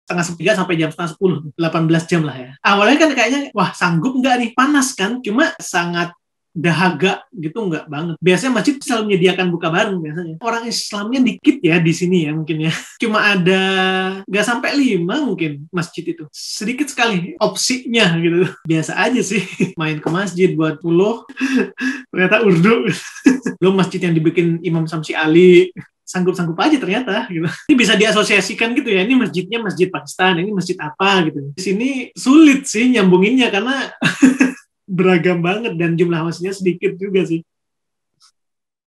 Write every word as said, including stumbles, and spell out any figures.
setengah tiga sampai jam setengah sepuluh, delapan belas jam lah ya. Awalnya kan kayaknya, wah sanggup nggak nih? Panas kan? Cuma sangat dahaga gitu nggak banget. Biasanya masjid selalu menyediakan buka bareng biasanya. Orang Islamnya dikit ya di sini ya mungkin ya. Cuma ada nggak sampai lima mungkin masjid itu. Sedikit sekali opsinya gitu. Biasa aja sih. Main ke masjid buat puluh. Ternyata urdu. Belum masjid yang dibikin Imam Samsi Ali. Sanggup-sanggup aja ternyata gitu. Ini bisa diasosiasikan gitu ya. Ini masjidnya masjid Pakistan, ini masjid apa gitu. Di sini sulit sih nyambunginnya karena beragam banget dan jumlah masjidnya sedikit juga sih.